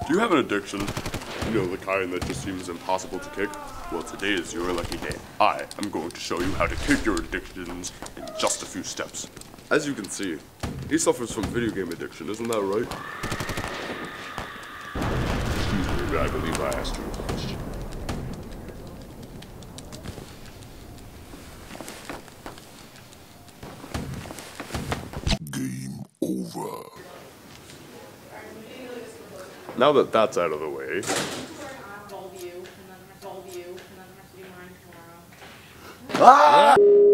Do you have an addiction? You know, the kind that just seems impossible to kick? Well, today is your lucky day. I am going to show you how to kick your addictions in just a few steps. As you can see, he suffers from video game addiction, isn't that right? Excuse me, but I believe I asked you a question. Game over. Now that that's out of the way, ah!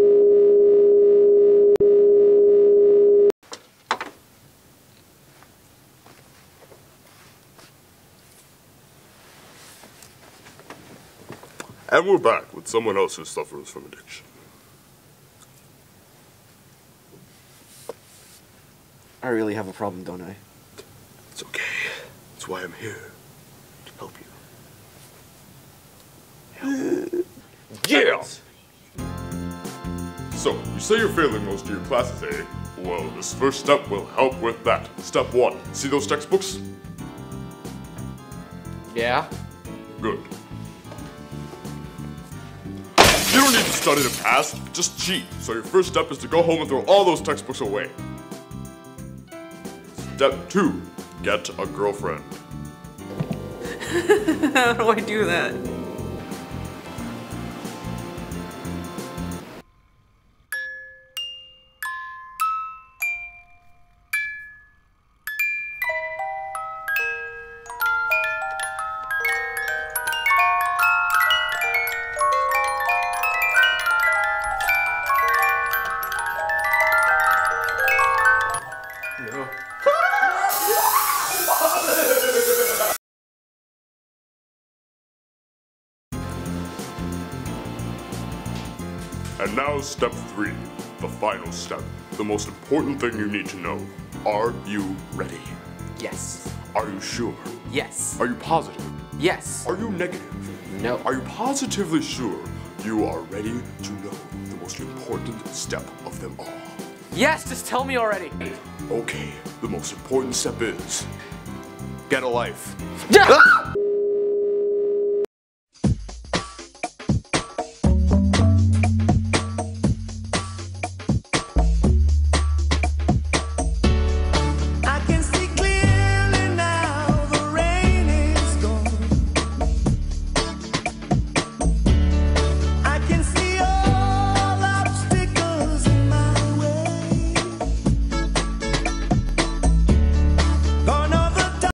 And we're back with someone else who suffers from addiction. I really have a problem, don't I? It's okay. That's why I'm here. To help you. Yeah! So, you say you're failing most of your classes, eh? Well, this first step will help with that. Step 1. See those textbooks? Yeah? Good. You don't need to study to pass, just cheat. So your first step is to go home and throw all those textbooks away. Step 2. Get a girlfriend. How do I do that? No. And now step 3, the final step, the most important thing you need to know. Are you ready? Yes. Are you sure? Yes. Are you positive? Yes. Are you negative? No. Are you positively sure you are ready to know the most important step of them all? Yes, just tell me already. Okay, the most important step is get a life. Yeah!